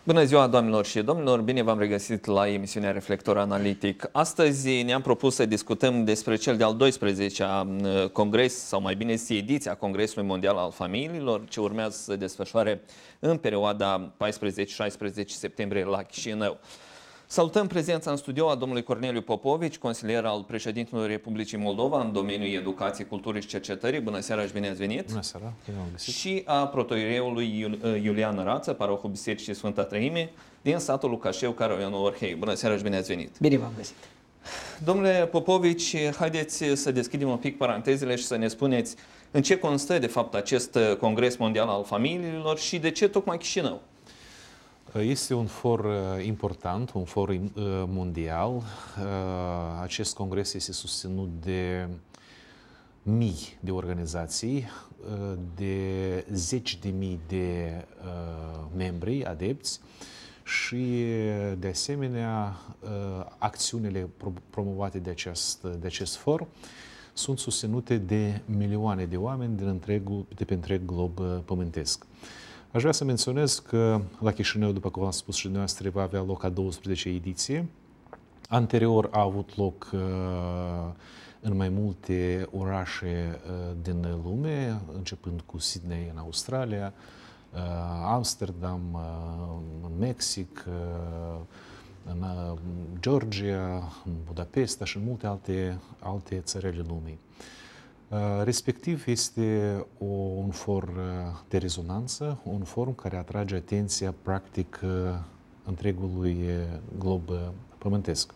Bună ziua, doamnelor și domnilor! Bine v-am regăsit la emisiunea Reflector Analitic. Astăzi ne-am propus să discutăm despre cel de-al 12-a congres, sau mai bine zis, ediția Congresului Mondial al Familiilor, ce urmează să se desfășoare în perioada 14-16 septembrie la Chișinău. Salutăm prezența în studio a domnului Corneliu Popovici, consilier al președintelui Republicii Moldova în domeniul educației, culturii și cercetării. Bună seara și bine ați venit! Bună seara, bine v-am găsit! Și a protoireului Iulian Rață, parohul Bisericii Sfânta Treime, din satul Lucașeu, Caraionul Orhei. Bună seara și bine ați venit! Bine v-am găsit! Domnule Popovici, haideți să deschidem un pic parantezele și să ne spuneți în ce constă de fapt acest Congres Mondial al Familiilor și de ce tocmai Chișinău? Este un for important, un for mondial. Acest congres este susținut de mii de organizații, de zeci de mii de membri, adepți și, de asemenea, acțiunile promovate de acest for sunt susținute de milioane de oameni de pe întreg glob pământesc. Aș vrea să menționez că la Chișinău, după cum am spus și dumneavoastră, va avea loc a 12-a ediție. Anterior a avut loc în mai multe orașe din lume, începând cu Sydney în Australia, Amsterdam în Mexic, în Georgia, în Budapesta și în multe alte țări ale lumii. Respectiv este un for de rezonanță, un forum care atrage atenția practic întregului glob pământesc.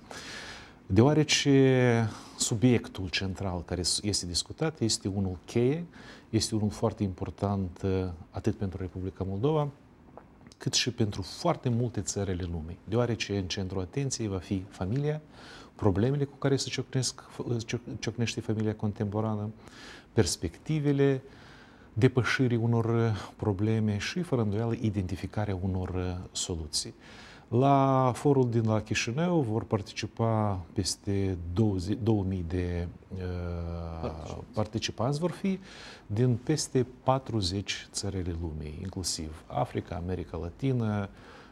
Deoarece subiectul central care este discutat este unul cheie, este unul foarte important atât pentru Republica Moldova, cât și pentru foarte multe țări ale lumii, deoarece în centrul atenției va fi familia, problemele cu care se ciocnește familia contemporană, perspectivele depășirii unor probleme și, fără îndoială, identificarea unor soluții. La forul din la Chișinău vor participa peste 2000 de participanți vor fi din peste 40 țări ale lumii, inclusiv Africa, America Latină,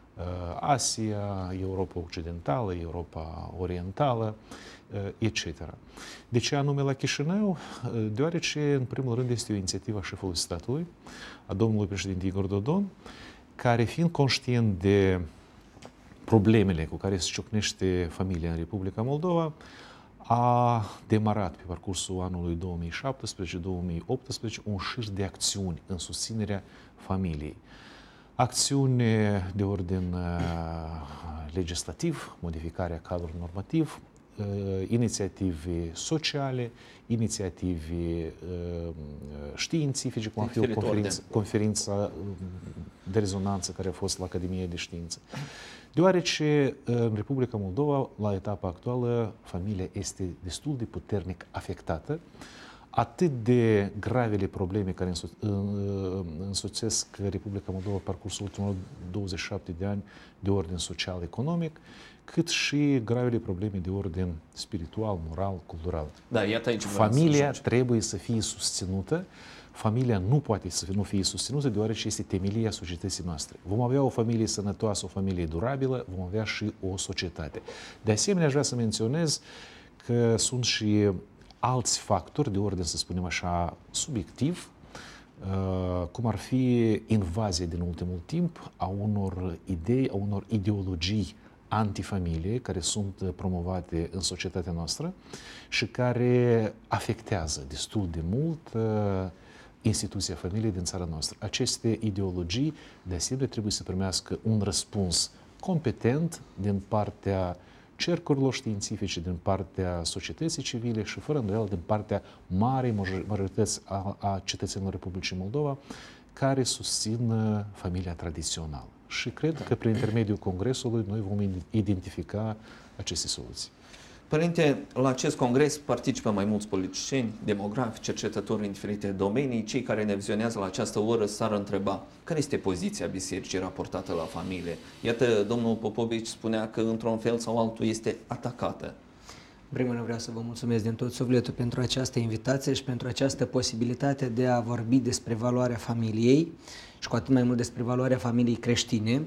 Asia, Europa Occidentală, Europa Orientală, etc. De ce anume la Chișinău? Deoarece, în primul rând, este o inițiativă a șefului statului, a domnului președinte Igor Dodon, care, fiind conștient de problemele cu care se ciocnește familia în Republica Moldova, a demarat pe parcursul anului 2017-2018 un șir de acțiuni în susținerea familiei. Acțiuni de ordin legislativ, modificarea cadrului normativ, inițiative sociale, inițiative științifice, cum a fi conferința de rezonanță care a fost la Academia de Știință. Deoarece în Republica Moldova, la etapa actuală, familia este destul de puternic afectată, atât de gravele probleme care însoțesc Republica Moldova parcursul ultimilor 27 de ani de ordin social-economic, cât și gravele probleme de ordin spiritual, moral, cultural. Da, iată aici familia trebuie să fie susținută. Familia nu poate să nu fie susținută, deoarece este temelia societății noastre. Vom avea o familie sănătoasă, o familie durabilă, vom avea și o societate. De asemenea, aș vrea să menționez că sunt și alți factori de ordine, să spunem așa, subiectiv, cum ar fi invazia din ultimul timp a unor idei, a unor ideologii antifamilie care sunt promovate în societatea noastră și care afectează destul de mult instituția familiei din țara noastră. Aceste ideologii, de asemenea, trebuie să primească un răspuns competent din partea cercurilor științifice, din partea societății civile și, fără îndoială, din partea marei majorități a cetățenilor Republicii Moldova, care susțin familia tradițională. Și cred că prin intermediul Congresului noi vom identifica aceste soluții. Părinte, la acest congres participă mai mulți politicieni, demografi, cercetători în diferite domenii. Cei care ne vizionează la această oră s-ar întreba care este poziția bisericii raportată la familie. Iată, domnul Popovici spunea că într-un fel sau altul este atacată. În primul rând vreau să vă mulțumesc din tot sufletul pentru această invitație și pentru această posibilitate de a vorbi despre valoarea familiei și cu atât mai mult despre valoarea familiei creștine.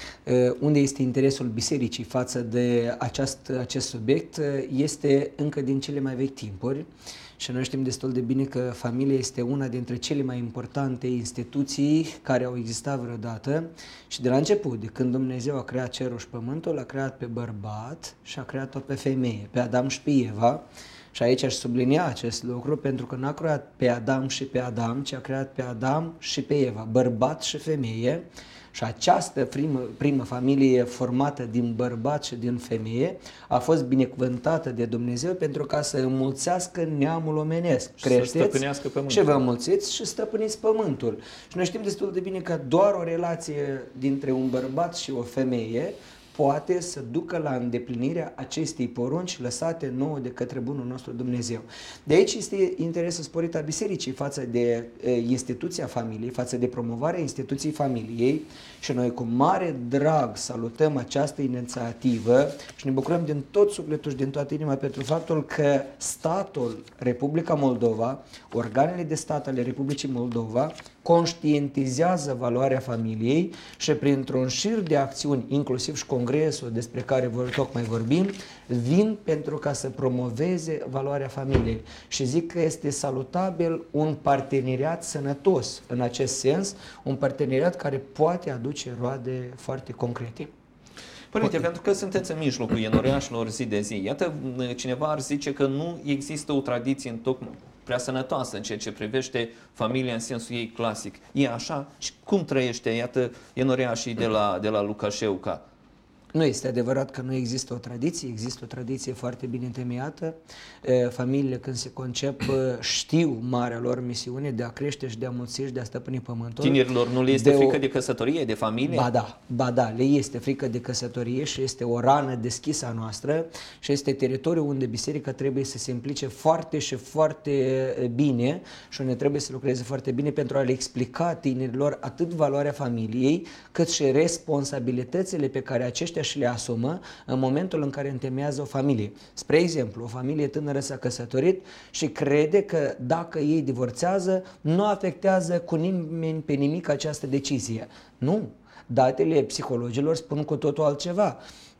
Unde este interesul bisericii față de acest subiect este încă din cele mai vechi timpuri și noi știm destul de bine că familia este una dintre cele mai importante instituții care au existat vreodată și de la început, de când Dumnezeu a creat cerul și pământul, l-a creat pe bărbat și a creat-o pe femeie, pe Adam și pe Eva. Și aici aș sublinia acest lucru pentru că n-a creat pe Adam și pe Adam, ci a creat pe Adam și pe Eva, bărbat și femeie. Și această primă familie formată din bărbat și din femeie a fost binecuvântată de Dumnezeu pentru ca să înmulțească neamul omenesc. Creșteți și vă înmulțiți și stăpâniți pământul. Și noi știm destul de bine că doar o relație dintre un bărbat și o femeie poate să ducă la îndeplinirea acestei porunci lăsate nouă de către bunul nostru Dumnezeu. De aici este interesul sporit al bisericii față de instituția familiei, față de promovarea instituției familiei și noi cu mare drag salutăm această inițiativă și ne bucurăm din tot sufletul și din toată inima pentru faptul că statul Republica Moldova, organele de stat ale Republicii Moldova, conștientizează valoarea familiei și printr-un șir de acțiuni, inclusiv și congresul despre care tocmai vorbim, vin pentru ca să promoveze valoarea familiei. Și zic că este salutabil un parteneriat sănătos în acest sens, un parteneriat care poate aduce roade foarte concrete. Părinte, pentru că sunteți în mijlocul enoreașilor zi de zi, iată, cineva ar zice că nu există o tradiție întocmai prea sănătoasă în ceea ce privește familia în sensul ei clasic. E așa? Și cum trăiește, iată, enoreașii de la Lucașeuca? Nu este adevărat că nu există o tradiție, există o tradiție foarte bine întemeiată. Familiile când se concep știu marea lor misiune de a crește și de a mulți și de a stăpâni pământul. Tinerilor nu le este frică de căsătorie, de familie? Ba da, le este frică de căsătorie și este o rană deschisă a noastră și este teritoriul unde biserica trebuie să se implice foarte și foarte bine și unde trebuie să lucreze foarte bine pentru a le explica tinerilor atât valoarea familiei, cât și responsabilitățile pe care aceștia și le asumă în momentul în care întemeiază o familie. Spre exemplu, o familie tânără s-a căsătorit și crede că dacă ei divorțează, nu afectează cu nimeni pe nimic această decizie. Nu. Datele psihologilor spun cu totul altceva.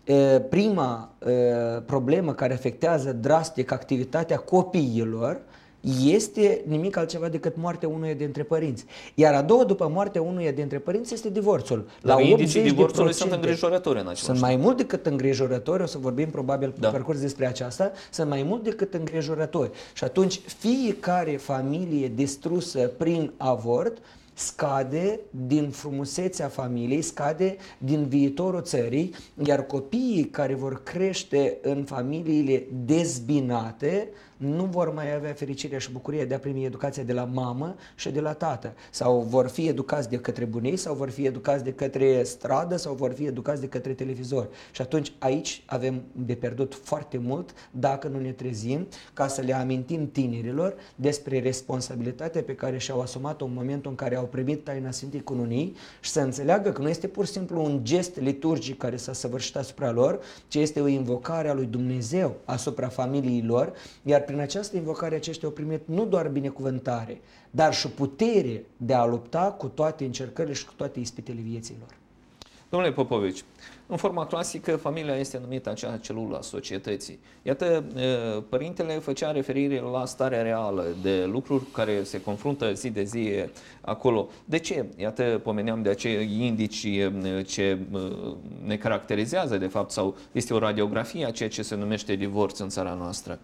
Prima problemă care afectează drastic activitatea copiilor este nimic altceva decât moartea unuia dintre părinți. Iar a doua după moartea unuia dintre părinți este divorțul. Dar indicii divorțului sunt îngrijorători în același Sunt mai mult decât îngrijorători, o să vorbim probabil pe parcurs despre aceasta, sunt mai mult decât îngrijorători. Și atunci fiecare familie distrusă prin avort scade din frumusețea familiei, scade din viitorul țării, iar copiii care vor crește în familiile dezbinate nu vor mai avea fericirea și bucuria de a primi educația de la mamă și de la tată. Sau vor fi educați de către bunei, sau vor fi educați de către stradă, sau vor fi educați de către televizor. Și atunci aici avem de pierdut foarte mult dacă nu ne trezim ca să le amintim tinerilor despre responsabilitatea pe care și-au asumat-o în momentul în care au primit taina Sfintei Cununii și să înțeleagă că nu este pur și simplu un gest liturgic care s-a săvârșit asupra lor, ci este o invocare a lui Dumnezeu asupra familiei lor, iar prin această invocare aceștia au primit nu doar binecuvântare, dar și putere de a lupta cu toate încercările și cu toate ispitele vieții lor. Domnule Popovici, în forma clasică, familia este numită acea celulă a societății. Iată, părintele făcea referire la starea reală de lucruri care se confruntă zi de zi acolo. De ce? Iată, pomeneam de acei indici ce ne caracterizează, de fapt, sau este o radiografie a ceea ce se numește divorț în țara noastră.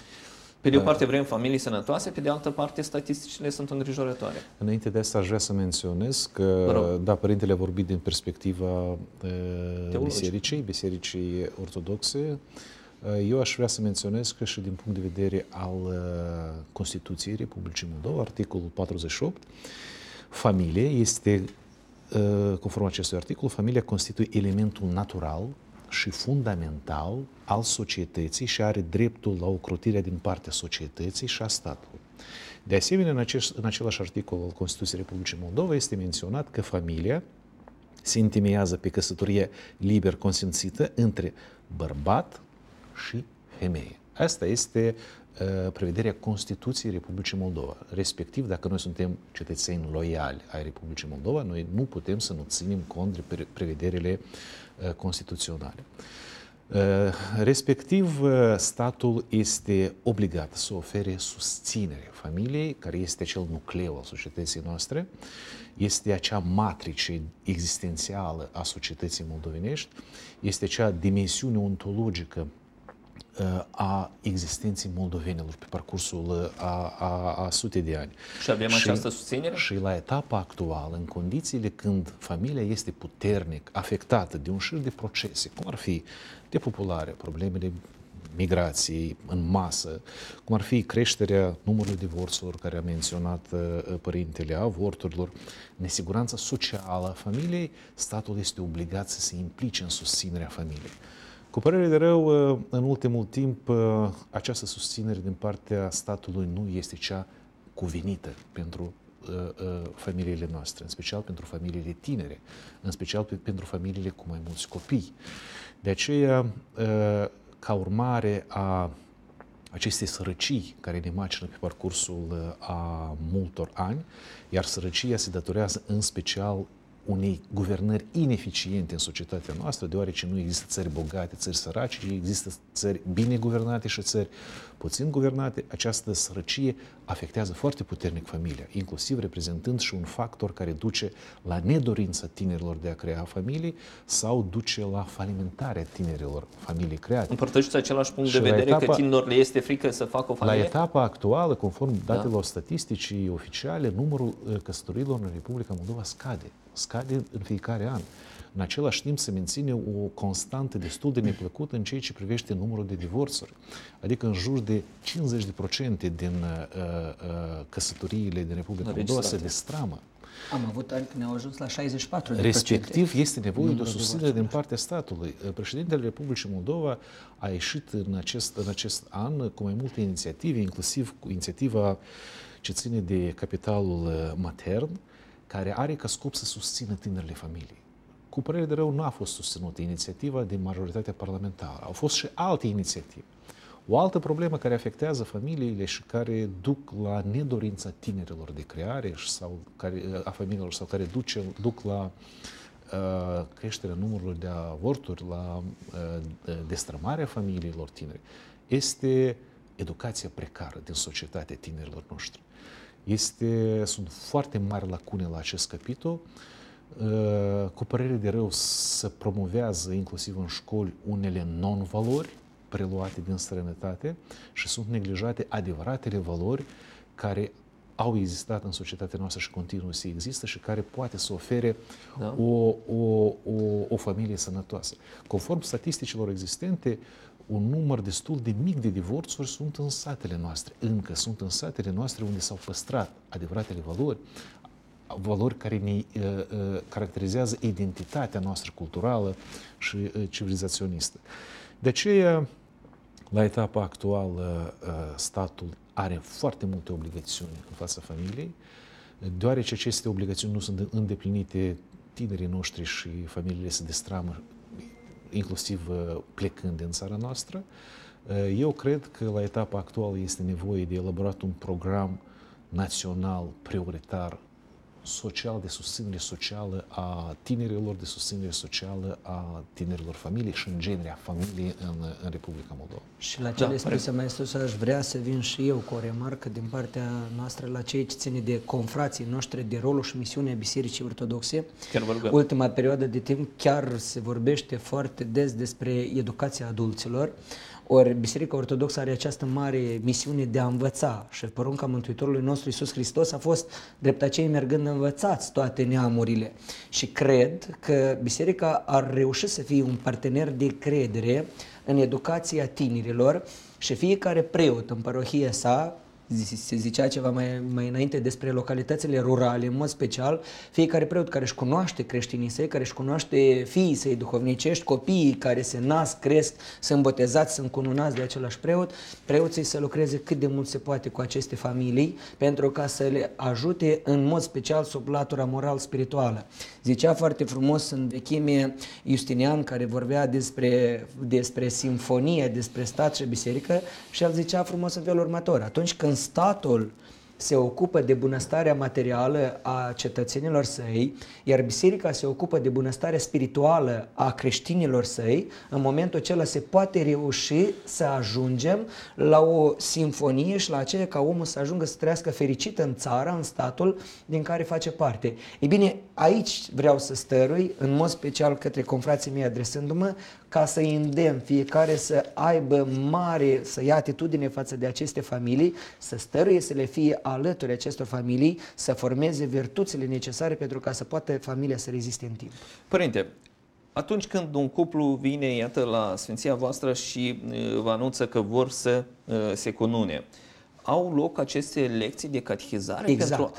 Pe de o parte vrem familii sănătoase, pe de altă parte statisticile sunt îngrijorătoare. Înainte de asta aș vrea să menționez că, da, părintele a vorbit din perspectiva bisericii ortodoxe. Eu aș vrea să menționez că și din punct de vedere al Constituției Republicii Moldova, articolul 48, familia este, conform acestui articol, familia constituie elementul natural și fundamental al societății și are dreptul la ocrotirea din partea societății și a statului. De asemenea, în același articol al Constituției Republicii Moldova este menționat că familia se întemeiază pe căsătorie liber consimțită între bărbat și femeie. Asta este prevederea Constituției Republicii Moldova. Respectiv, dacă noi suntem cetățeni loiali ai Republicii Moldova, noi nu putem să nu ținem cont de prevederile constituționale. Respectiv, statul este obligat să ofere susținere familiei, care este acel nucleu al societății noastre, este acea matrice existențială a societății moldovenești, este acea dimensiune ontologică a existenței moldovenilor pe parcursul a sute de ani. Și avem această susținere? Și la etapa actuală, în condițiile când familia este puternic afectată de un șir de procese, cum ar fi depopularea, problemele migrației în masă, cum ar fi creșterea numărului divorțurilor, care a menționat părintele, a avorturilor, nesiguranța socială a familiei, statul este obligat să se implice în susținerea familiei. Cu părere de rău, în ultimul timp, această susținere din partea statului nu este cea cuvenită pentru familiile noastre, în special pentru familiile tinere, în special pentru familiile cu mai mulți copii. De aceea, ca urmare a acestei sărăcii care ne macină pe parcursul a multor ani, iar sărăcia se datorează în special unei guvernări ineficiente în societatea noastră, deoarece nu există țări bogate, țări sărace, ci există țări bine guvernate și țări puțin guvernate. Această sărăcie afectează foarte puternic familia, inclusiv reprezentând și un factor care duce la nedorința tinerilor de a crea familii sau duce la falimentarea tinerilor familii create. Împărtășiți același punct de vedere că tinerilor le este frică să facă o familie? La etapa actuală, conform datelor statisticii oficiale, numărul căsătoriilor în Republica Moldova scade în fiecare an. În același timp se menține o constantă destul de neplăcută în ceea ce privește numărul de divorțuri. Adică în jur de 50% din căsătoriile din Republica Moldova se destramă. Am avut ani când ne-au ajuns la 64%. Respectiv, este nevoie de o susținere din partea statului. Președintele Republicii Moldova a ieșit în acest an cu mai multe inițiative, inclusiv cu inițiativa ce ține de capitalul matern, care are ca scop să susțină tinerile familii. Cu părere de rău, nu a fost susținută inițiativa de majoritatea parlamentară. Au fost și alte inițiative. O altă problemă care afectează familiile și care duc la nedorința tinerilor de creare a familiilor sau care duc la creșterea numărului de avorturi, la destrămarea familiilor tineri, este educația precară din societatea tinerilor noștri. Sunt foarte mari lacune la acest capitol. Cu părere de rău, se promovează inclusiv în școli unele non-valori preluate din străinătate și sunt neglijate adevăratele valori care au existat în societatea noastră și continuă să există și care poate să ofere o familie sănătoasă. Conform statisticilor existente, un număr destul de mic de divorțuri sunt în satele noastre. Încă sunt în satele noastre unde s-au păstrat adevăratele valori care ne caracterizează identitatea noastră culturală și civilizaționistă. De aceea, la etapa actuală, statul are foarte multe obligațiuni în fața familiei, deoarece aceste obligațiuni nu sunt îndeplinite, tinerii noștri și familiile se destramă, inclusiv plecând din țara noastră. Eu cred că la etapa actuală este nevoie de elaborat un program național prioritar social, de susținere socială a tinerilor, de susținere socială a tinerilor familii și, în genere, a familiei în Republica Moldova. Și la cele spuse mai sus, aș vrea să vin și eu cu o remarcă din partea noastră la ceea ce ține de confrații noștri, de rolul și misiunea Bisericii Ortodoxe. Ultima perioadă de timp chiar se vorbește foarte des despre educația adulților. Ori Biserica Ortodoxă are această mare misiune de a învăța și porunca Mântuitorului nostru Iisus Hristos a fost drept aceea mergând învățați toate neamurile. Și cred că Biserica ar reuși să fie un partener de credere în educația tinerilor și fiecare preot în parohia sa, se zicea ceva mai înainte despre localitățile rurale, în mod special, fiecare preot care își cunoaște creștinii săi, care își cunoaște fiii săi duhovnicești, copiii care se nasc, cresc, sunt botezați, sunt cununați de același preot, preoții să lucreze cât de mult se poate cu aceste familii, pentru ca să le ajute în mod special sub latura moral-spirituală. Zicea foarte frumos în vechime Justinian, care vorbea despre simfonie, despre stat și biserică, și el zicea frumos în felul următor: atunci când statul se ocupă de bunăstarea materială a cetățenilor săi, iar biserica se ocupă de bunăstarea spirituală a creștinilor săi, în momentul acela se poate reuși să ajungem la o simfonie și la aceea ca omul să ajungă să trăiască fericit în țara, în statul din care face parte. Ei bine, aici vreau să stărui, în mod special către confrații mei adresându-mă, ca să îndemn fiecare să aibă să ia atitudine față de aceste familii, să stăruie să le fie alături acestor familii, să formeze virtuțile necesare pentru ca să poată familia să reziste în timp. Părinte, atunci când un cuplu vine, iată, la Sfinția voastră și vă anunță că vor să se cunune, au loc aceste lecții de catehizare pentru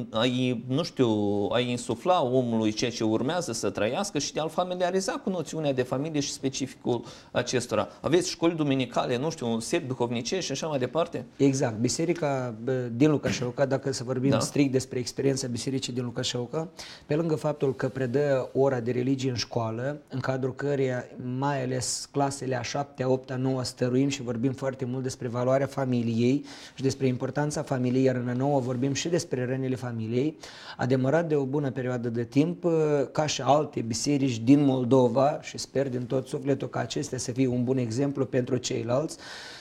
a-i insufla omului ceea ce urmează să trăiască și de a-l familiariza cu noțiunea de familie și specificul acestora. Aveți școli duminicale, un set duhovnicesc și așa mai departe? Exact. Biserica din Lucașeuca, dacă să vorbim strict despre experiența bisericii din Lucașeuca, pe lângă faptul că predă ora de religie în școală, în cadrul căreia mai ales clasele a 7-a, 8-a, 9-a stăruim și vorbim foarte mult despre valoarea familiei și despre importanța familiei, iar în a 9 vorbim și despre rănile familiei, a demarat de o bună perioadă de timp, ca și alte biserici din Moldova, și sper din tot sufletul ca acestea să fie un bun exemplu pentru ceilalți,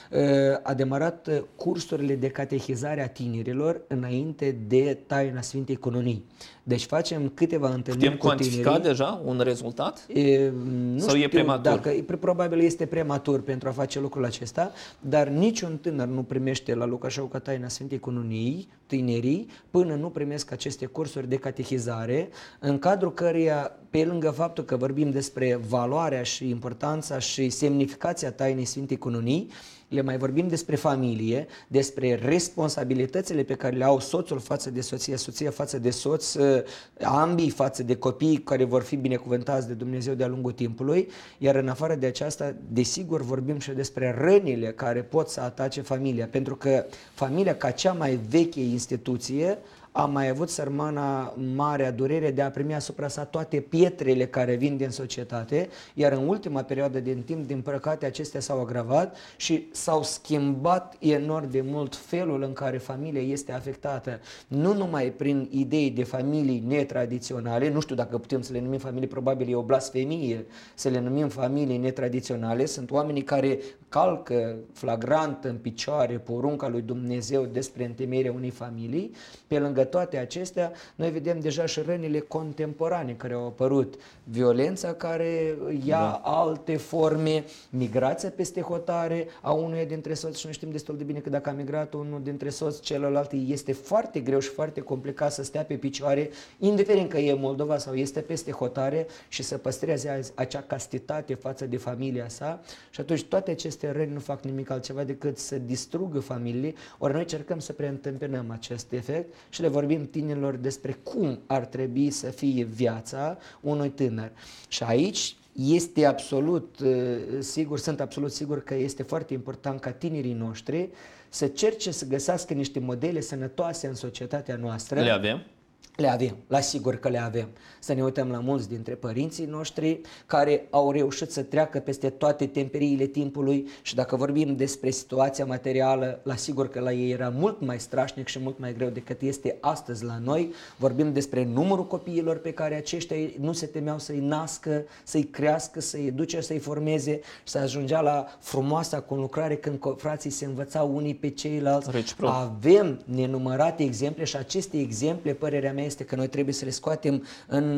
a demarat cursurile de catehizare a tinerilor înainte de taina Sfintei Cununii. Deci facem câteva întâlniri cu tinerii. Putem cuantifica deja un rezultat? Nu Sau știu e prematur? Probabil este prematur pentru a face lucrul acesta, dar niciun tânăr nu primește la Lucașeuca taina Sfintei Cununii, tinerii, până nu primesc aceste cursuri de catehizare, în cadrul căreia, pe lângă faptul că vorbim despre valoarea și importanța și semnificația tainei Sfintei Cununii, le mai vorbim despre familie, despre responsabilitățile pe care le au soțul față de soție, soția față de soț, ambii față de copii care vor fi binecuvântați de Dumnezeu de-a lungul timpului, iar în afară de aceasta, desigur, vorbim și despre rănile care pot să atace familia, pentru că familia, ca cea mai veche instituție, a mai avut sărmana marea durere de a primi asupra sa toate pietrele care vin din societate, iar în ultima perioadă din timp, din păcate, acestea s-au agravat și s-au schimbat enorm de mult felul în care familia este afectată, nu numai prin idei de familii netradiționale, nu știu dacă putem să le numim familii, probabil e o blasfemie să le numim familii netradiționale, sunt oamenii care calcă flagrant în picioare porunca lui Dumnezeu despre întemeierea unei familii. Pe lângă toate acestea, noi vedem deja și rănile contemporane care au apărut, violența care ia alte forme, migrația peste hotare a unuia dintre soți, și noi știm destul de bine că dacă a migrat unul dintre soți, celălalt este foarte greu și foarte complicat să stea pe picioare, indiferent că e Moldova sau este peste hotare, și să păstreze acea castitate față de familia sa. Și atunci toate aceste răni nu fac nimic altceva decât să distrugă familiile, ori noi încercăm să preîntâmpinăm acest efect și le vorbim tinerilor despre cum ar trebui să fie viața unui tânăr. Și aici este absolut sigur, sunt absolut sigur că este foarte important ca tinerii noștri să cerce să găsească niște modele sănătoase în societatea noastră. Le avem? Le avem, la sigur că le avem. Să ne uităm la mulți dintre părinții noștri care au reușit să treacă peste toate temperiile timpului, și dacă vorbim despre situația materială, la sigur că la ei era mult mai strașnic și mult mai greu decât este astăzi la noi. Vorbim despre numărul copiilor pe care aceștia nu se temeau să-i nască, să-i crească, să-i educe, să-i formeze, și să ajungea la frumoasa conlucrare când frații se învățau unii pe ceilalți. Reciproc. Avem nenumărate exemple și aceste exemple, părerea mea este că noi trebuie să le scoatem în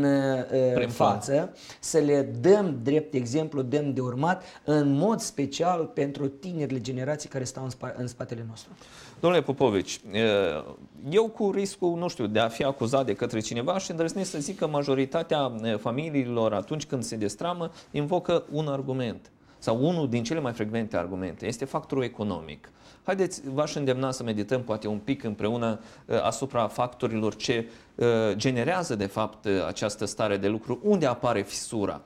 față, să le dăm drept exemplu, dăm de urmat, în mod special pentru tinerile generații care stau în spatele nostru. Domnule Popovici, eu cu riscul, nu știu, de a fi acuzat de către cineva, și îndrăznesc să zic că majoritatea familiilor, atunci când se destramă, invocă un argument. sau unul din cele mai frecvente argumente este factorul economic. Haideți, v-aș îndemna să medităm poate un pic împreună asupra factorilor ce generează de fapt această stare de lucru. Unde apare fisura?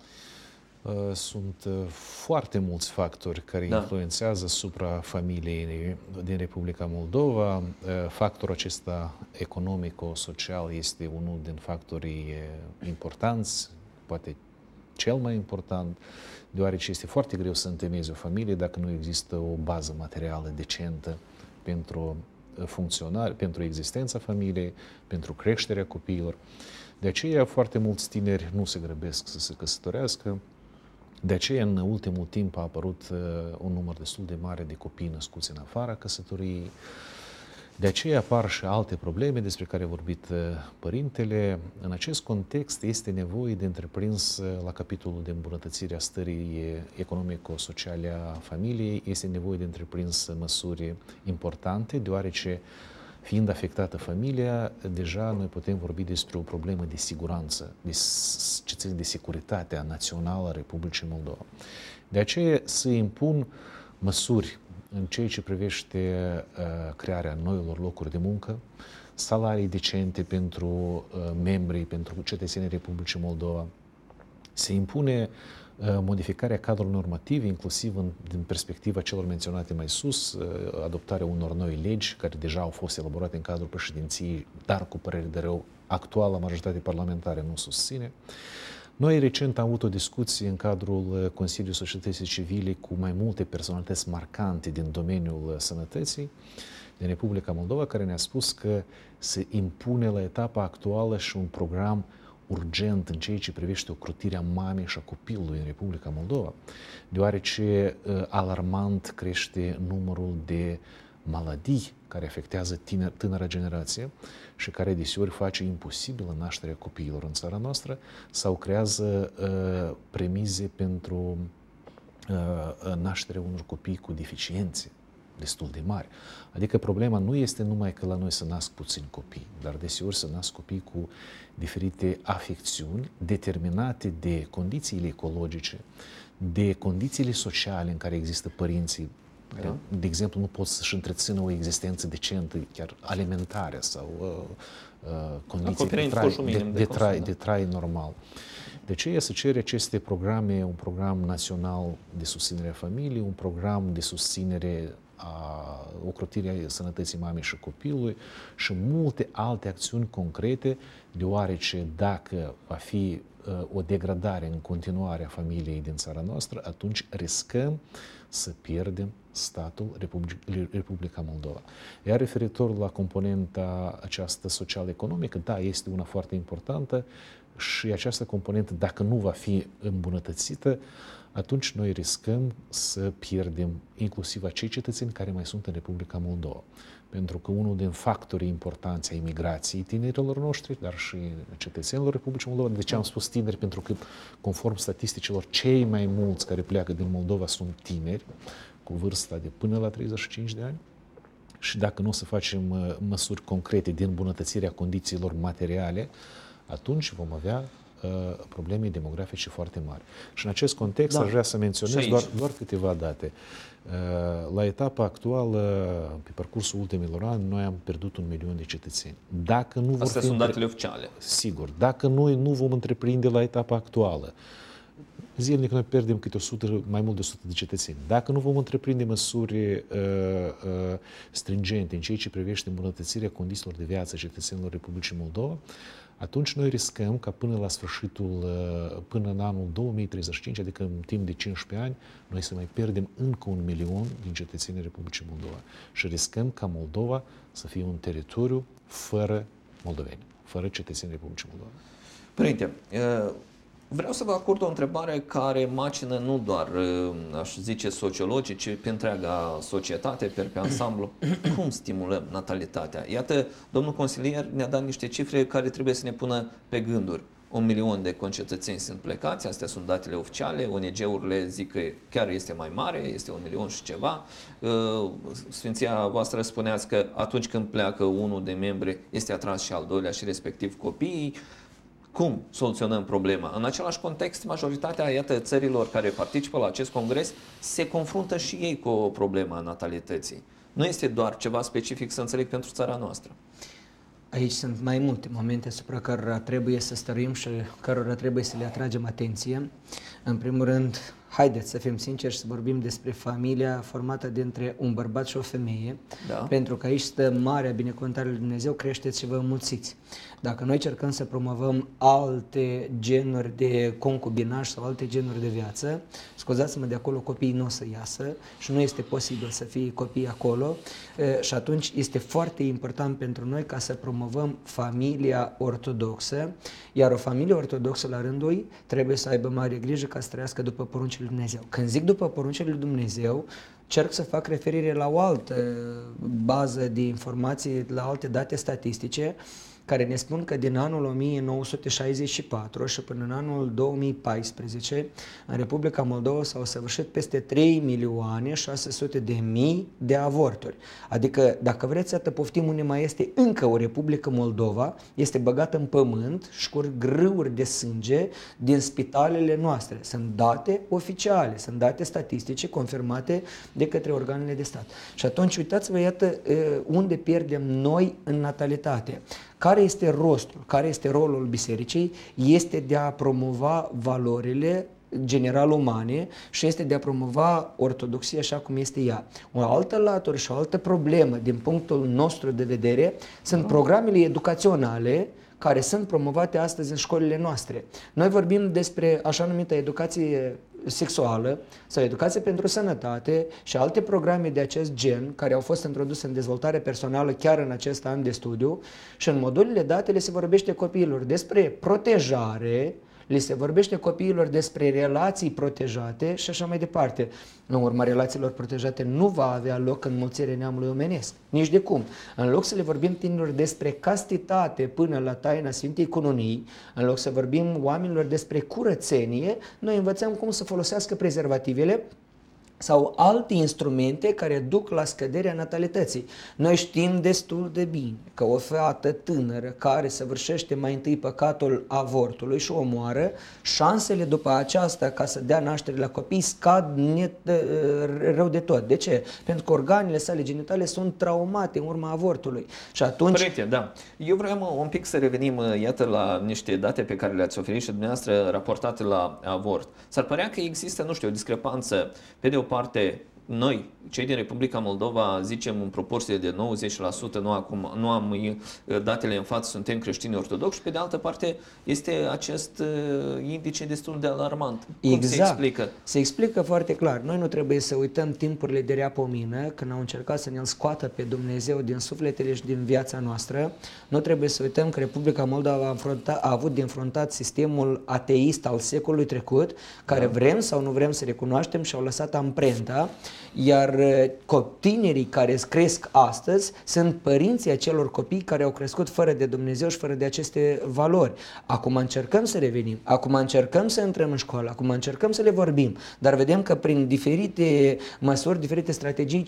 Sunt foarte mulți factori care influențează asupra familiei din Republica Moldova. Factorul acesta economico-social este unul din factorii importanți, poate cel mai important, deoarece este foarte greu să întemeiezi o familie dacă nu există o bază materială decentă pentru funcționare, pentru existența familiei, pentru creșterea copiilor. De aceea foarte mulți tineri nu se grăbesc să se căsătorească. De aceea, în ultimul timp, a apărut un număr destul de mare de copii născuți în afara căsătoriei. De aceea apar și alte probleme despre care a vorbit părintele. În acest context este nevoie de întreprins la capitolul de îmbunătățire a stării economico-sociale a familiei, este nevoie de întreprins măsuri importante, deoarece fiind afectată familia, deja noi putem vorbi despre o problemă de siguranță, ce ține de securitatea națională a Republicii Moldova. De aceea se impun măsuri în ceea ce privește crearea noilor locuri de muncă, salarii decente pentru membrii, pentru cetățenii Republicii Moldova. Se impune modificarea cadrului normativ, inclusiv din perspectiva celor menționate mai sus, adoptarea unor noi legi care deja au fost elaborate în cadrul președinției, dar cu părere de rău, actuala majoritate parlamentară nu susține. Noi recent am avut o discuție în cadrul Consiliului Societății Civile cu mai multe personalități marcante din domeniul sănătății din Republica Moldova, care ne-a spus că se impune la etapa actuală și un program urgent în ceea ce privește ocrotirea mamei și a copilului în Republica Moldova, deoarece alarmant crește numărul de maladii care afectează tânăra generație și care deseori face imposibilă nașterea copiilor în țara noastră sau creează premize pentru nașterea unor copii cu deficiențe destul de mari. Adică problema nu este numai că la noi să nasc puțini copii, dar deseori să nasc copii cu diferite afecțiuni determinate de condițiile ecologice, de condițiile sociale în care există părinții. De exemplu, nu pot să-și întrețină o existență decentă, chiar alimentare sau condiții de trai normal. De aceea se cere aceste programe, un program național de susținere a familiei, un program de susținere a ocrotirii sănătății mamei și copilului și multe alte acțiuni concrete, deoarece dacă va fi o degradare în continuare a familiei din țara noastră, atunci riscăm să pierdem statul Republica Moldova. Iar referitor la componenta aceasta social-economică, da, este una foarte importantă și această componentă, dacă nu va fi îmbunătățită, atunci noi riscăm să pierdem inclusiv acei cetățeni care mai sunt în Republica Moldova. Pentru că unul din factorii importanți a imigrației tinerilor noștri, dar și cetățenilor Republicii Moldova, de ce am spus tineri? Pentru că, conform statisticilor, cei mai mulți care pleacă din Moldova sunt tineri, cu vârsta de până la 35 de ani. Și dacă nu o să facem măsuri concrete de îmbunătățire a condițiilor materiale, atunci vom avea probleme demografice foarte mari. Și în acest context aș vrea să menționez doar câteva date. La etapa actuală, pe parcursul ultimilor ani, noi am pierdut 1 milion de cetățeni. Dacă nu Astea sunt datele oficiale. Sigur. Dacă noi nu vom întreprinde la etapa actuală, zilnic noi pierdem câte 100, mai mult de 100 de cetățeni. Dacă nu vom întreprinde măsuri stringente în ceea ce privește îmbunătățirea condițiilor de viață a cetățenilor Republicii Moldova, atunci noi riscăm ca până în anul 2035, adică în timp de 15 ani, noi să mai pierdem încă 1 milion din cetățenii Republicii Moldova. Și riscăm ca Moldova să fie un teritoriu fără moldoveni, fără cetățenii Republicii Moldova. Părinte, vreau să vă acord o întrebare care macină nu doar, aș zice, sociologii, ci pe întreaga societate, pe ansamblu. Cum stimulăm natalitatea? Iată, domnul consilier ne-a dat niște cifre care trebuie să ne pună pe gânduri. 1 milion de concetățeni sunt plecați, astea sunt datele oficiale, ONG-urile zic că chiar este mai mare, este 1 milion și ceva. Sfinția voastră spuneați că atunci când pleacă unul de membri, este atras și al doilea și respectiv copiii. Cum soluționăm problema? În același context, majoritatea, iată, țărilor care participă la acest congres se confruntă și ei cu o problemă a natalității. Nu este doar ceva specific, să înțeleg, pentru țara noastră. Aici sunt mai multe momente asupra cărora trebuie să stăruim și cărora trebuie să le atragem atenție. În primul rând, haideți să fim sinceri și să vorbim despre familia formată dintre un bărbat și o femeie, Da. pentru că aici stă marea binecuvântare lui Dumnezeu, creșteți și vă înmulțiți. Dacă noi cercăm să promovăm alte genuri de concubinaj sau alte genuri de viață, scuzați-mă, de acolo copiii nu o să iasă și nu este posibil să fie copii acolo și atunci este foarte important pentru noi ca să promovăm familia ortodoxă, iar o familie ortodoxă la rândul ei trebuie să aibă mare grijă ca să trăiască după poruncile lui Dumnezeu. Când zic după poruncile lui Dumnezeu, cerc să fac referire la o altă bază de informații, la alte date statistice, care ne spun că din anul 1964 și până în anul 2014, în Republica Moldova s-au săvârșit peste 3.600.000 de avorturi. Adică, dacă vreți, să poftim unde mai este încă o Republică Moldova, este băgată în pământ și curg grâuri de sânge din spitalele noastre. Sunt date oficiale, sunt date statistice confirmate de către organele de stat. Și atunci, uitați-vă, iată, unde pierdem noi în natalitate. Care este rostul, care este rolul bisericii? Este de a promova valorile general umane și este de a promova ortodoxia așa cum este ea. O altă latură și o altă problemă din punctul nostru de vedere sunt programele educaționale care sunt promovate astăzi în școlile noastre. Noi vorbim despre așa numită educație sexuală sau educație pentru sănătate și alte programe de acest gen care au fost introduse în dezvoltare personală chiar în acest an de studiu și în modulile date le se vorbește copiilor despre protejare, le se vorbește copiilor despre relații protejate și așa mai departe. În urma relațiilor protejate nu va avea loc înmulțirea neamului omenesc, nici de cum. În loc să le vorbim tinerilor despre castitate până la taina Sfintei Cununii, în loc să vorbim oamenilor despre curățenie, noi învățăm cum să folosească prezervativele sau alte instrumente care duc la scăderea natalității. Noi știm destul de bine că o fată tânără care săvârșește mai întâi păcatul avortului și o omoară, șansele după aceasta ca să dea naștere la copii scad rău de tot. De ce? Pentru că organele sale genitale sunt traumate în urma avortului. Și atunci... Părinte, da. Eu vreau un pic să revenim, iată, la niște date pe care le-ați oferit și dumneavoastră raportate la avort. S-ar părea că există, nu știu, o discrepanță pe de o parte, noi, cei din Republica Moldova, zicem în proporție de 90%, nu am datele în față, suntem creștini ortodoxi și pe de altă parte este acest indice destul de alarmant. Cum se explică? Se explică foarte clar. Noi nu trebuie să uităm timpurile de rea pomină, când au încercat să ne-l scoată pe Dumnezeu din sufletele și din viața noastră. Nu trebuie să uităm că Republica Moldova a avut de înfruntat sistemul ateist al secolului trecut, care vrem sau nu vrem să recunoaștem și au lăsat amprenta. Iar tinerii care cresc astăzi sunt părinții acelor copii care au crescut fără de Dumnezeu și fără de aceste valori. Acum încercăm să revenim, acum încercăm să intrăm în școală, acum încercăm să le vorbim, dar vedem că prin diferite măsuri, diferite strategii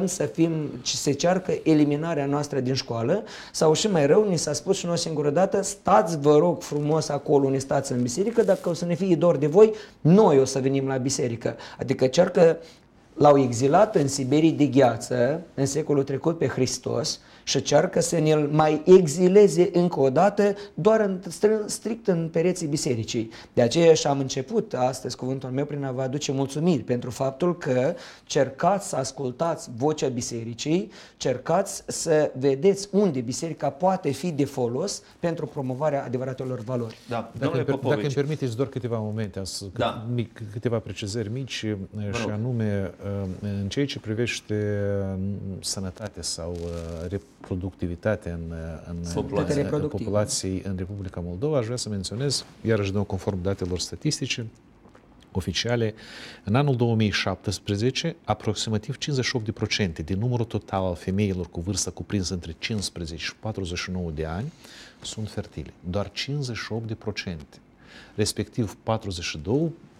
se cearcă eliminarea noastră din școală sau și mai rău, ni s-a spus și noi o singură dată, stați vă rog frumos acolo unde stați în biserică, dacă o să ne fie dor de voi, noi o să venim la biserică. Adică cearcă. L-au exilat în Siberii de gheață în secolul trecut pe Hristos și cearcă să ne-l mai exileze încă o dată doar strict în pereții bisericii. De aceea și am început astăzi cuvântul meu prin a vă aduce mulțumiri pentru faptul că cercați să ascultați vocea bisericii, cercați să vedeți unde biserica poate fi de folos pentru promovarea adevăratelor valori. Da. Dacă îmi permiteți doar câteva momente, câteva precizări mici și anume în ceea ce privește sănătatea sau reproductivitatea în populației în Republica Moldova, aș vrea să menționez, iarăși conform datelor statistice oficiale, în anul 2017, aproximativ 58% din numărul total al femeilor cu vârstă cuprinsă între 15 și 49 de ani sunt fertile. Doar 58%. Respectiv 42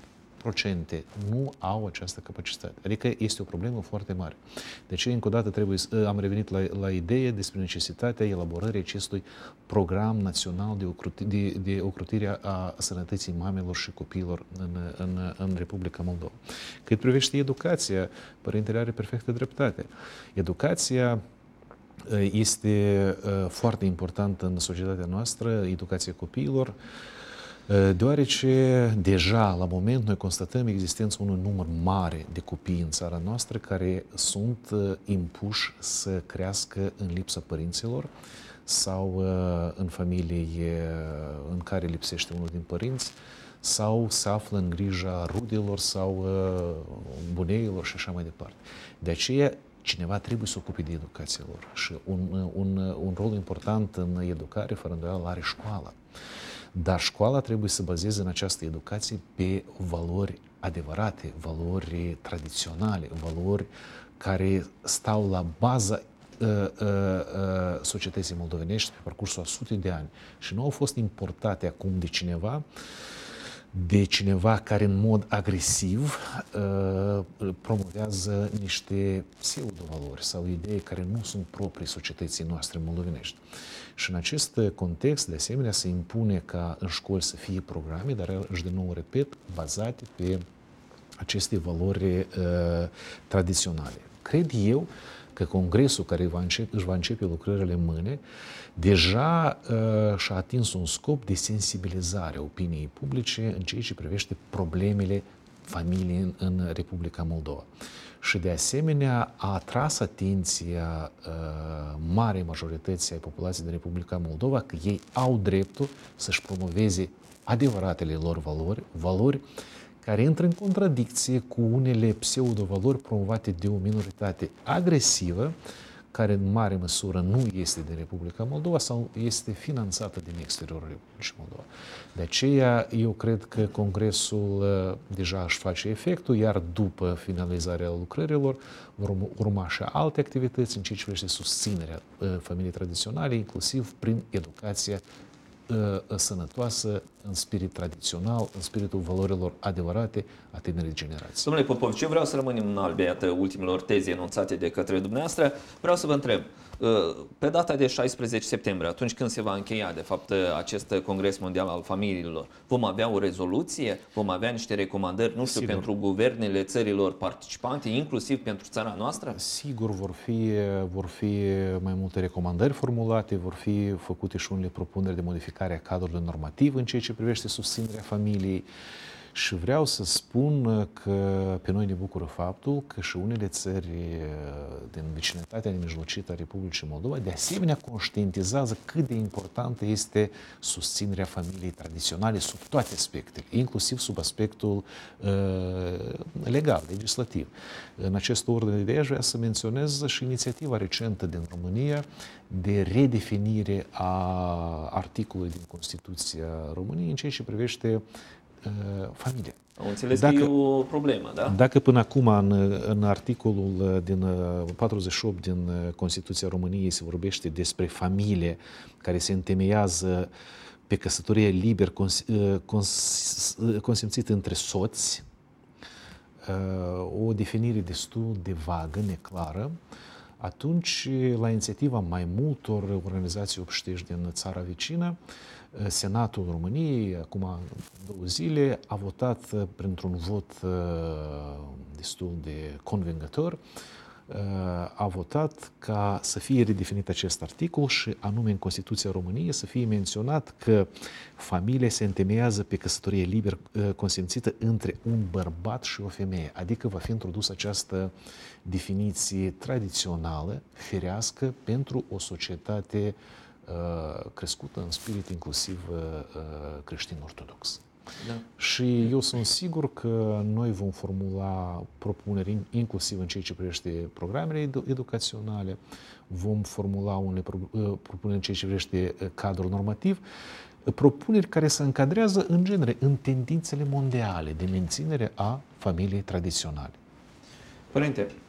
90% nu au această capacitate. Adică este o problemă foarte mare. De aceea, încă o dată, am revenit la idee despre necesitatea elaborării acestui program național de ocrotire a sănătății mamelor și copiilor în Republica Moldova. Cât privește educația, părintele are perfectă dreptate. Educația este foarte importantă în societatea noastră, educația copiilor, deoarece deja la moment noi constatăm existența unui număr mare de copii în țara noastră care sunt impuși să crească în lipsa părinților sau în familii în care lipsește unul din părinți sau se află în grija rudelor sau buneilor și așa mai departe. De aceea cineva trebuie să ocupe de educația lor și un rol important în educare, fără îndoială, are școala. Dar școala trebuie să bazeze în această educație pe valori adevărate, valori tradiționale, valori care stau la baza societății moldovenești pe parcursul a sute de ani și nu au fost importate acum de cineva care în mod agresiv promovează niște pseudo-valori sau idei care nu sunt proprii societății noastre moldovenești. Și în acest context, de asemenea, se impune ca în școli să fie programe, dar, și de nou repet, bazate pe aceste valori tradiționale. Cred eu că congresul care își va începe lucrările mâine deja și-a atins un scop de sensibilizare a opiniei publice în ceea ce privește problemele familiei în Republica Moldova. Și de asemenea a atras atenția marei majorității ai populației din Republica Moldova că ei au dreptul să-și promoveze adevăratele lor valori care intră în contradicție cu unele pseudo-valori promovate de o minoritate agresivă, care în mare măsură nu este din Republica Moldova sau este finanțată din exteriorul Republicii Moldova. De aceea, eu cred că Congresul deja își face efectul, iar după finalizarea lucrărilor vor urma și alte activități în ceea ce privește susținerea familiei tradiționale, inclusiv prin educația sănătoasă, în spirit tradițional, în spiritul valorilor adevărate a tinerii generații. Domnule Popovici, eu vreau să rămânem în albeată ultimelor teze enunțate de către dumneavoastră. Vreau să vă întreb, pe data de 16 septembrie, atunci când se va încheia, de fapt, acest Congres Mondial al Familiilor, vom avea o rezoluție? Vom avea niște recomandări, nu știu, sigur, pentru guvernele țărilor participante, inclusiv pentru țara noastră? Sigur, vor fi mai multe recomandări formulate, vor fi făcute și unele propuneri de modificare a cadrului normativ în ceea ce privește susținerea familiei. Și vreau să spun că pe noi ne bucură faptul că și unele țări din vecinătatea nemijlocită a Republicii Moldova de asemenea conștientizează cât de importantă este susținerea familiei tradiționale sub toate aspectele, inclusiv sub aspectul legal, legislativ. În acest ordine de idei aș vrea să menționez și inițiativa recentă din România de redefinire a articolului din Constituția României în ceea ce privește familia. Am înțeles că e o problemă, da? Dacă până acum în articolul din 48 din Constituția României se vorbește despre familie care se întemeiază pe căsătorie liber consimțită între soți, o definire destul de vagă, neclară, atunci, la inițiativa mai multor organizații obștești din țara vecină, Senatul României, acum 2 zile, a votat printr-un vot destul de convingător, a votat ca să fie redefinit acest articol și anume în Constituția României să fie menționat că familia se întemeiază pe căsătorie liber consimțită între un bărbat și o femeie, adică va fi introdusă această definiție tradițională, firească, pentru o societate crescută în spirit inclusiv creștin-ortodox. Da. Și eu sunt sigur că noi vom formula propuneri inclusiv în ceea ce privește programele educaționale, vom formula unele propuneri în ceea ce privește cadrul normativ, propuneri care se încadrează în genere în tendințele mondiale de menținere a familiei tradiționale. Părinte,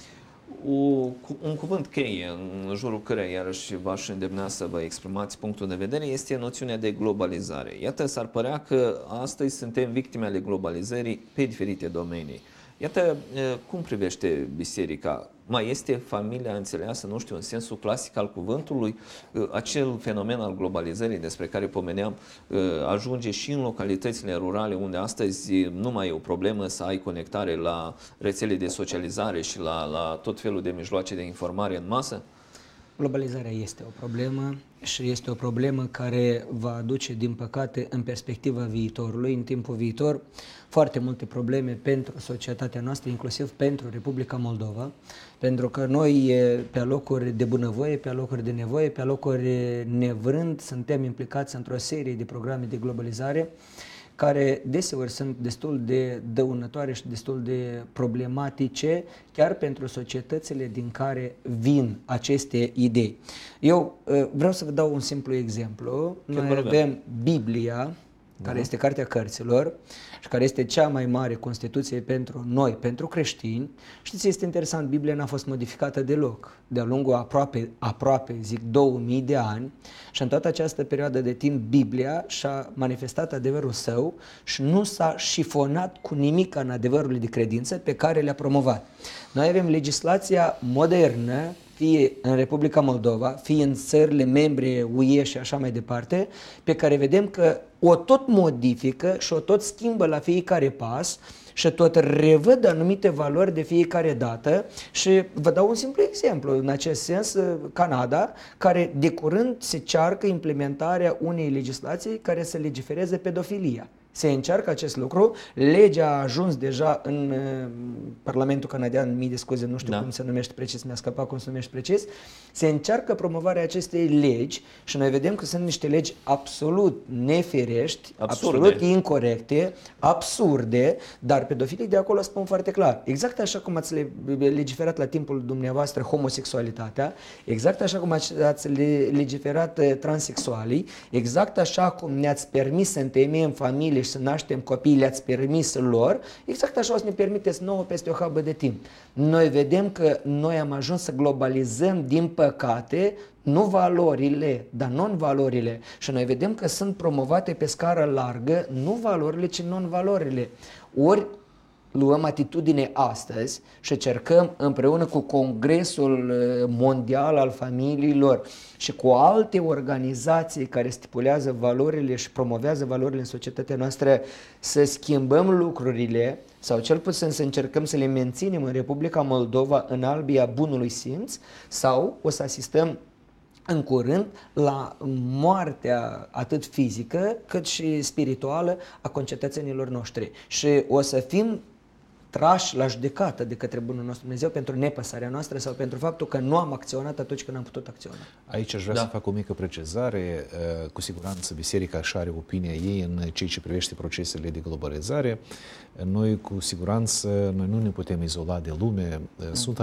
Un cuvânt cheie în jurul căreia iarăși v-aș îndemna să vă exprimați punctul de vedere este noțiunea de globalizare. Iată, s-ar părea că astăzi suntem victime ale globalizării pe diferite domenii. Iată, cum privește biserica? Mai este familia înțeleasă, nu știu, în sensul clasic al cuvântului? Acel fenomen al globalizării despre care pomeneam ajunge și în localitățile rurale, unde astăzi nu mai e o problemă să ai conectare la rețele de socializare și la tot felul de mijloace de informare în masă? Globalizarea este o problemă și este o problemă care va aduce, din păcate, în perspectiva viitorului, în timpul viitor, foarte multe probleme pentru societatea noastră, inclusiv pentru Republica Moldova, pentru că noi, pe alocuri de bunăvoie, pe alocuri de nevoie, pe alocuri nevrând, suntem implicați într-o serie de programe de globalizare care deseori sunt destul de dăunătoare și destul de problematice chiar pentru societățile din care vin aceste idei. Eu vreau să vă dau un simplu exemplu. Noi avem Biblia, care este Cartea Cărților și care este cea mai mare Constituție pentru noi, pentru creștini. Știți, este interesant, Biblia n-a fost modificată deloc de-a lungul aproape, zic, 2000 de ani și în toată această perioadă de timp Biblia și-a manifestat adevărul său și nu s-a șifonat cu nimic în adevărul de credință pe care le-a promovat. Noi avem legislația modernă, fie în Republica Moldova, fie în țările membre UE și așa mai departe, pe care vedem că o tot modifică și o tot schimbă la fiecare pas și tot revăd anumite valori de fiecare dată și vă dau un simplu exemplu. În acest sens, Canada, care de curând se cearcă implementarea unei legislații care să legifereze pedofilia. Se încearcă acest lucru, legea a ajuns deja în Parlamentul canadian, mii de scuze, nu știu cum se numește precis, mi-a scăpat cum se numește precis, se încearcă promovarea acestei legi și noi vedem că sunt niște legi absolut nefirești, absolut incorrecte, absurde, dar pedofilii de acolo spun foarte clar, exact așa cum ați legiferat la timpul dumneavoastră homosexualitatea, exact așa cum ați legiferat transexualii, exact așa cum ne-ați permis să întemeiem familie și să naștem copii, le-ați permis lor, exact așa o să ne permiteți nouă peste o habă de timp. Noi vedem că noi am ajuns să globalizăm, din păcate, nu valorile, dar non-valorile. Și noi vedem că sunt promovate pe scară largă, nu valorile, ci non-valorile. Ori luăm atitudine astăzi și cercăm împreună cu Congresul Mondial al Familiilor și cu alte organizații care stipulează valorile și promovează valorile în societatea noastră să schimbăm lucrurile sau cel puțin să încercăm să le menținem în Republica Moldova în albia bunului simț, sau o să asistăm în curând la moartea atât fizică cât și spirituală a concetățenilor noștri. Și o să fim trași la judecată de către bunul nostru Dumnezeu pentru nepăsarea noastră sau pentru faptul că nu am acționat atunci când am putut acționa. Aici aș vrea să fac o mică precizare. Cu siguranță biserica și are opinia ei în ceea ce privește procesele de globalizare. Noi cu siguranță nu ne putem izola de lume. Sunt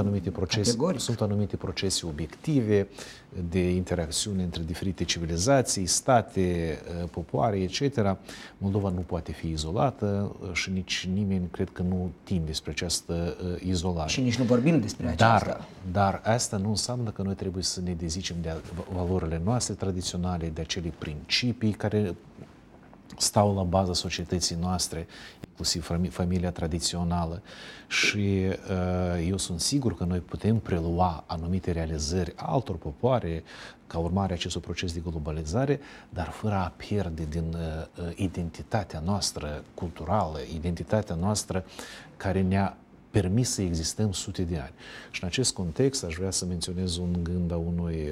anumite procese obiective de interacțiune între diferite civilizații, state, popoare, etc. Moldova nu poate fi izolată și nici nimeni cred că nu tinde despre această izolare. Și nici nu vorbim despre aceasta. Dar asta nu înseamnă că noi trebuie să ne dezicem de valorile noastre tradiționale, de acele principii care stau la baza societății noastre, inclusiv familia tradițională. Și eu sunt sigur că noi putem prelua anumite realizări altor popoare ca urmare a acestui proces de globalizare, dar fără a pierde din identitatea noastră culturală, identitatea noastră care ne-a permis să existăm sute de ani. Și în acest context aș vrea să menționez un gând a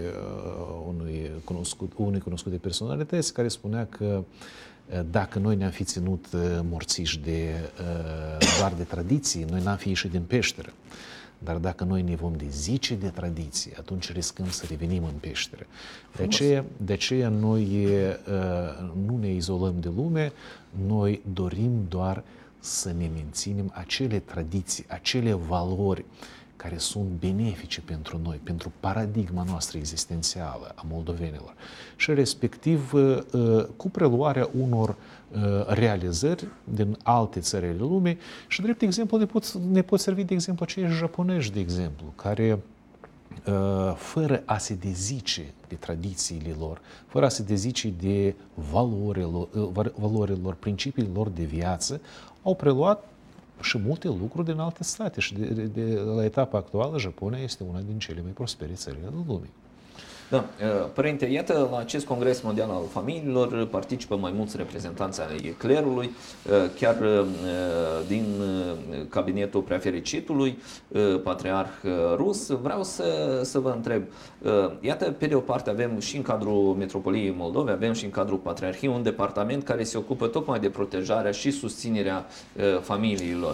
unui cunoscut de personalități care spunea că dacă noi ne-am fi ținut morțiși doar de tradiții, noi n-am fi ieșit din peșteră. Dar dacă noi ne vom dezice de tradiție, atunci riscăm să revenim în peșteră. De aceea noi nu ne izolăm de lume, noi dorim doar să ne menținem acele tradiții, acele valori care sunt benefice pentru noi, pentru paradigma noastră existențială a moldovenilor și respectiv cu preluarea unor realizări din alte țări ale lumii și drept exemplu ne pot servi de exemplu acei japonezi, de exemplu, care fără a se dezice de tradițiile lor, fără a se dezice de valorilor, principiilor de viață, au preluat și multe lucruri din alte state și la etapa actuală Japonia este una din cele mai prospere țări ale lumii. Da, părinte, iată, la acest Congres Mondial al Familiilor participă mai mulți reprezentanți ai clerului, chiar din cabinetul preafericitului, patriarh rus. Vreau să vă întreb, iată, pe de o parte avem și în cadrul Metropoliei Moldovei, avem și în cadrul Patriarhiei un departament care se ocupă tocmai de protejarea și susținerea familiilor.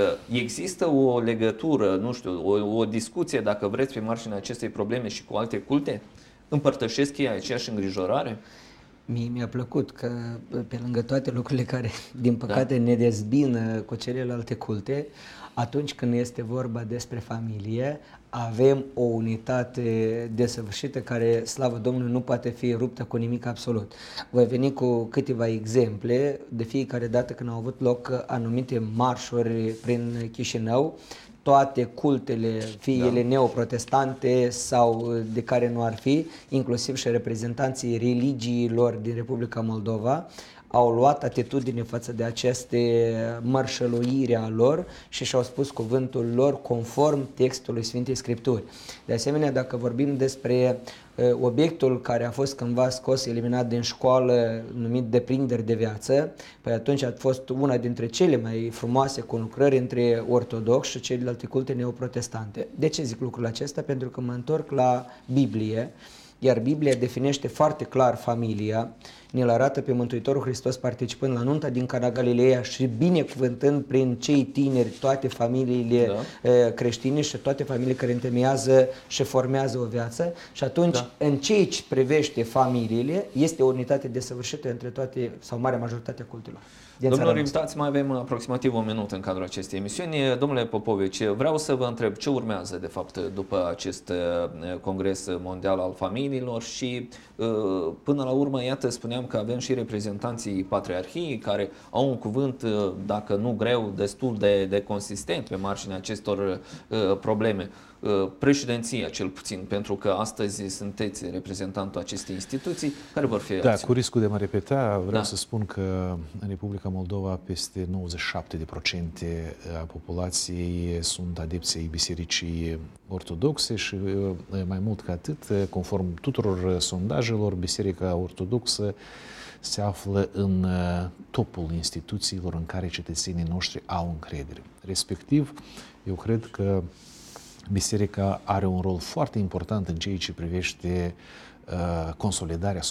Există o legătură, nu știu, o discuție, dacă vreți, pe marginea acestei probleme și cu alte culte? Împărtășesc ei aceeași îngrijorare? Mie mi-a plăcut că pe lângă toate lucrurile care, din păcate, ne dezbină cu celelalte culte, atunci când este vorba despre familie, avem o unitate desăvârșită care, slavă Domnului, nu poate fi ruptă cu nimic absolut. Voi veni cu câteva exemple de fiecare dată când au avut loc anumite marșuri prin Chișinău. Toate cultele, fie ele neoprotestante sau de care nu ar fi, inclusiv și reprezentanții religiilor din Republica Moldova, au luat atitudine față de aceste mărșăluiri a lor și și-au spus cuvântul lor conform textului Sfintei Scripturi. De asemenea, dacă vorbim despre obiectul care a fost cândva scos, eliminat din școală, numit deprinderi de viață, păi atunci a fost una dintre cele mai frumoase conlucrări între ortodoxi și celelalte culte neoprotestante. De ce zic lucrul acesta? Pentru că mă întorc la Biblie, iar Biblia definește foarte clar familia, ne-l arată pe Mântuitorul Hristos participând la nunta din Cana Galileea și binecuvântând prin cei tineri toate familiile creștine și toate familiile care întemeiază și formează o viață. Și atunci, în ceea ce privește familiile, este o unitate desăvârșită între toate sau marea majoritate a cultelor. Domnilor invitați, mai avem aproximativ un minut în cadrul acestei emisiuni. Domnule Popovici, vreau să vă întreb ce urmează, de fapt, după acest Congres Mondial al Familiilor și, până la urmă, iată, spuneam că avem și reprezentanții Patriarhiei care au un cuvânt, dacă nu greu, destul de consistent pe marginea acestor probleme. Președinția, cel puțin, pentru că astăzi sunteți reprezentantul acestei instituții, care vor fi acțiuni? Da, cu riscul de a mă repeta, vreau să spun că în Republica Moldova peste 97% a populației sunt adepții Bisericii Ortodoxe și mai mult ca atât, conform tuturor sondajelor, Biserica Ortodoxă se află în topul instituțiilor în care cetățenii noștri au încredere. Respectiv, eu cred că Biserica are un rol foarte important în ceea ce privește consolidarea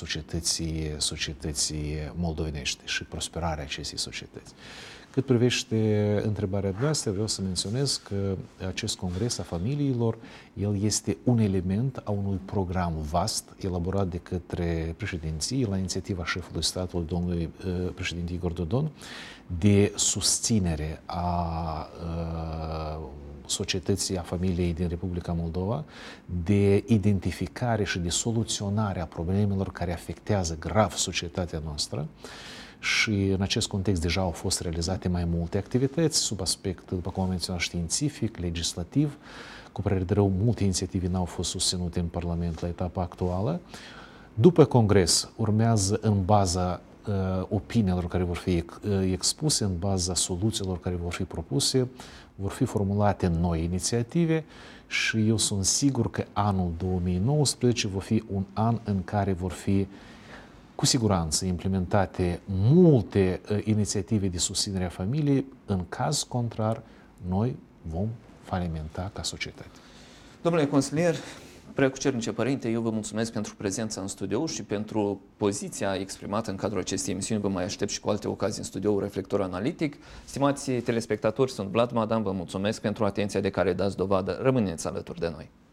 societății moldovenești și prosperarea acestei societăți. Cât privește întrebarea noastră, vreau să menționez că acest Congres a Familiilor, el este un element a unui program vast elaborat de către președinție la inițiativa șefului statului, domnului președinte Igor Dodon, de susținere a societății, a familiei din Republica Moldova, de identificare și de soluționare a problemelor care afectează grav societatea noastră. Și în acest context deja au fost realizate mai multe activități sub aspect, după cum am menționat, științific, legislativ. Cu părere de rău, multe inițiative n-au fost susținute în Parlament la etapa actuală. După Congres urmează, în baza opiniilor care vor fi expuse, în baza soluțiilor care vor fi propuse, vor fi formulate noi inițiative și eu sunt sigur că anul 2019 va fi un an în care vor fi cu siguranță implementate multe inițiative de susținere a familiei. În caz contrar, noi vom falimenta ca societate. Domnule consilier, Preacucernice Părinte, eu vă mulțumesc pentru prezența în studio și pentru poziția exprimată în cadrul acestei emisiuni. Vă mai aștept și cu alte ocazii în studioul Reflector Analitic. Stimați telespectatori, sunt Vlad Madan, vă mulțumesc pentru atenția de care dați dovadă. Rămâneți alături de noi.